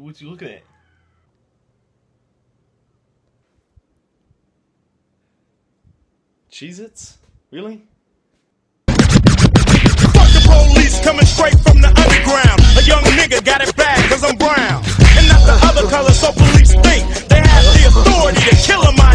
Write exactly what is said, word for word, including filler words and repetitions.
What you looking at? Cheez-Its? Really? Fuck the police coming straight from the underground. A young nigga got it bad cause I'm brown. And not the other color, so police think they have the authority to kill him.